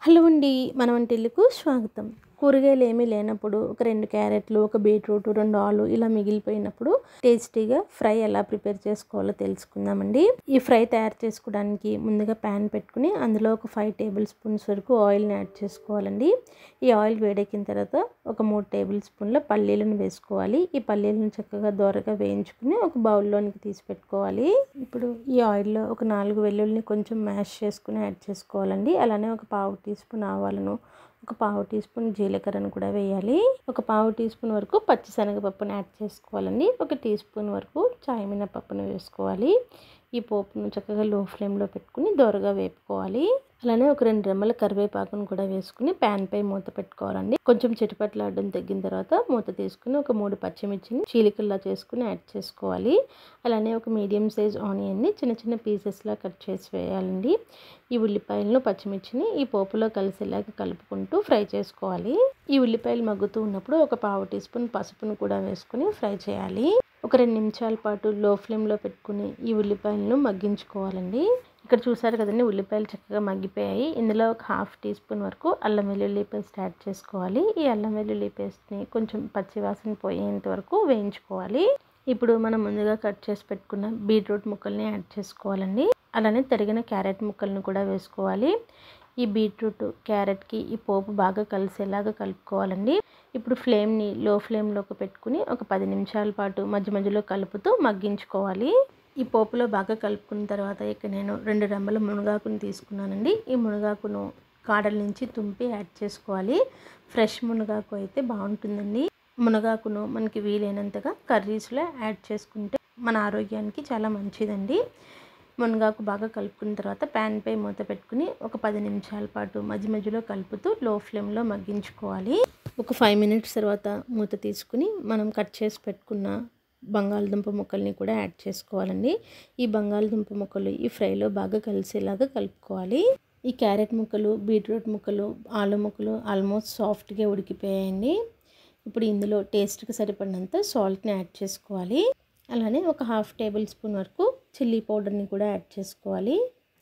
Hello అండి, మన వంటిల్లుకు స్వాగతం. కూరగాయలు ఏమీ లేనప్పుడు ఒక 2 క్యారెట్లు, ఒక బీట్రూట్, 2 ఆలు ఇలా మిగిలిపోయినప్పుడు టేస్టీగా ఫ్రై ఎలా ప్రిపేర్ చేసుకోవాలో తెలుసుకుందామండి. ఈ ఫ్రై తయారు చేసుకోవడానికి ముందుగా ప్యాన్ పెట్టుకుని అందులో ఒక 5 టేబుల్ స్పూన్స్ వరకు ఆయిల్ని యాడ్ చేసుకోవాలండి. ఈ ఆయిల్ వేడెక్కిన తర్వాత ఒక 3 టేబుల్ స్పూన్ల పల్లీలను వేసుకోవాలి. ఈ పల్లీలను చక్కగా దోరగా వేయించుకుని ఒక బౌల్లోనికి తీసి పెట్టుకోవాలి. ఇప్పుడు ఈ ఆయిల్లో ఒక 4 వెల్లుల్లిని కొంచెం మ్యాష్ చేసుకుని యాడ్ చేసుకోవాలండి. అలానే ఒక 1/2 టీ స్పూన్ ఆవాలను, ఒక 1/2 టీ స్పూన్ జీలకర్రను కూడా వేయాలి. ఒక 1/2 టీ స్పూన్ వరకు పచ్చిశనగపప్పును యాడ్ చేసుకోవాలండి. ఒక టీ స్పూన్ వరకు చాయ్ మినపప్పును వేసుకోవాలి. ఈ పోపును చక్కగా లో ఫ్లేమ్లో పెట్టుకుని దోరగా వేపుకోవాలి. అలానే ఒక 2 రెమ్మల కరివేపాకును కూడా వేసుకుని ప్యాన్ పై మూత పెట్టుకోవాలండి. కొంచెం చిటపట్లాడడం తగ్గిన తర్వాత మూత తీసుకుని ఒక 3 పచ్చిమిర్చిని చీలికల్లా చేసుకుని యాడ్ చేసుకోవాలి. అలానే ఒక మీడియం సైజ్ ఆనియన్ని చిన్న చిన్న పీసెస్లా కట్ చేసి వేయాలండి. ఈ ఉల్లిపాయలను, పచ్చిమిర్చిని ఈ పోపులో కలిసేలాగా కలుపుకుంటూ ఫ్రై చేసుకోవాలి. ఈ ఉల్లిపాయలు మగ్గుతూ ఉన్నప్పుడు ఒక 1/2 టీ స్పూన్ పసుపును కూడా వేసుకుని ఫ్రై చేయాలి. ఒక 2 నిమిషాల పాటు లో ఫ్లేమ్లో పెట్టుకుని ఈ ఉల్లిపాయలను మగ్గించుకోవాలండి. ఇక్కడ చూసారు కదండి, ఉల్లిపాయలు చక్కగా మగ్గిపోయాయి. ఇందులో ఒక 1/2 టీ స్పూన్ వరకు అల్లం వెల్లుల్లి పేస్ట్ యాడ్ చేసుకోవాలి. ఈ అల్లం వెల్లుల్లి పేస్ట్ని కొంచెం పచ్చివాసన పోయేంత వరకు వేయించుకోవాలి. ఇప్పుడు మనం ముందుగా కట్ చేసి పెట్టుకున్న బీట్రూట్ ముక్కల్ని యాడ్ చేసుకోవాలండి. అలానే తరిగిన క్యారెట్ ముక్కలను కూడా వేసుకోవాలి. ఈ బీట్రూట్, క్యారెట్కి ఈ పోపు బాగా కలిసేలాగా కలుపుకోవాలండి. ఇప్పుడు ఫ్లేమ్ని లో ఫ్లేమ్లోకి పెట్టుకుని ఒక 10 నిమిషాల పాటు మధ్య మధ్యలో కలుపుతూ మగ్గించుకోవాలి. ఈ పోపులో బాగా కలుపుకున్న తర్వాత ఇక్కడ నేను 2 రెమ్మల మునగాకును తీసుకున్నానండి. ఈ మునగాకును కాడల నుంచి తుంపి యాడ్ చేసుకోవాలి. ఫ్రెష్ మునగాకు అయితే బాగుంటుందండి. మునగాకును మనకి వీలైనంతగా కర్రీస్లో యాడ్ చేసుకుంటే మన ఆరోగ్యానికి చాలా మంచిదండి. మునగాకు బాగా కలుపుకున్న తర్వాత ప్యాన్ పై మూత పెట్టుకుని ఒక 10 నిమిషాల పాటు మధ్య మధ్యలో కలుపుతూ లో ఫ్లేమ్లో మగ్గించుకోవాలి. ఒక 5 మినిట్స్ తర్వాత మూత తీసుకుని మనం కట్ చేసి పెట్టుకున్న బంగాళదుంప ముక్కల్ని కూడా యాడ్ చేసుకోవాలండి. ఈ బంగాళదుంప ముక్కలు ఈ ఫ్రైలో బాగా కలిసేలాగా కలుపుకోవాలి. ఈ క్యారెట్ ముక్కలు, బీట్రూట్ ముక్కలు, ఆలు ముక్కలు ఆల్మోస్ట్ సాఫ్ట్గా ఉడికిపోయాయండి. ఇప్పుడు ఇందులో టేస్ట్కి సరిపడినంత సాల్ట్ని యాడ్ చేసుకోవాలి. అలానే ఒక 1/2 టేబుల్ స్పూన్ వరకు చిల్లీ పౌడర్ని కూడా యాడ్ చేసుకోవాలి.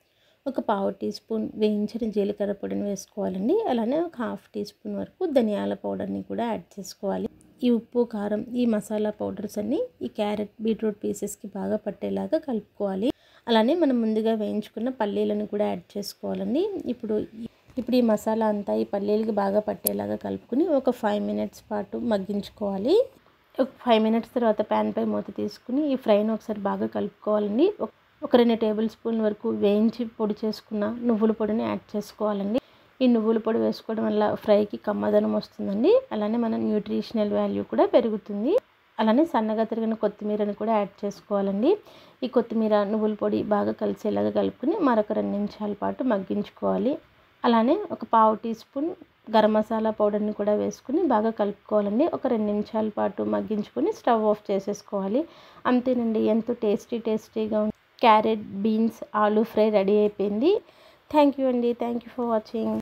ఒక 1/2 టీ స్పూన్ వేయించిన జీలకర్ర పొడిని వేసుకోవాలండి. అలానే ఒక 1/2 టీ స్పూన్ వరకు ధనియాల పౌడర్ని కూడా యాడ్ చేసుకోవాలి. ఈ ఉప్పు, కారం, ఈ మసాలా పౌడర్స్ అన్నీ ఈ క్యారెట్, బీట్రూట్ పీసెస్కి బాగా పట్టేలాగా కలుపుకోవాలి. అలానే మనం ముందుగా వేయించుకున్న పల్లీలను కూడా యాడ్ చేసుకోవాలండి. ఇప్పుడు ఈ మసాలా అంతా ఈ పల్లీలకి బాగా పట్టేలాగా కలుపుకుని ఒక 5 మినిట్స్ పాటు మగ్గించుకోవాలి. ఒక 5 మినిట్స్ తర్వాత ప్యాన్ పై మూత తీసుకుని ఈ ఫ్రైని ఒకసారి బాగా కలుపుకోవాలండి. ఒక 2 టేబుల్ స్పూన్ వరకు వేయించి పొడి చేసుకున్న నువ్వుల పొడిని యాడ్ చేసుకోవాలండి. ఈ నువ్వుల పొడి వేసుకోవడం వల్ల ఫ్రైకి కమ్మదనం వస్తుందండి. అలానే మన న్యూట్రిషనల్ వాల్యూ కూడా పెరుగుతుంది. అలానే సన్నగా తరిగిన కొత్తిమీరని కూడా యాడ్ చేసుకోవాలండి. ఈ కొత్తిమీర, నువ్వుల పొడి బాగా కలిసేలాగా కలుపుకుని మరొక 2 నిమిషాల పాటు మగ్గించుకోవాలి. అలానే ఒక 1/2 టీ స్పూన్ గరం మసాలా పౌడర్ని కూడా వేసుకుని బాగా కలుపుకోవాలండి. ఒక 2 నిమిషాల పాటు మగ్గించుకొని స్టవ్ ఆఫ్ చేసేసుకోవాలి. అంతేనండి, ఎంతో టేస్టీగా క్యారెట్, బీన్స్, ఆలు ఫ్రై రెడీ అయిపోయింది. థ్యాంక్ యూ అండి. Thank you for watching.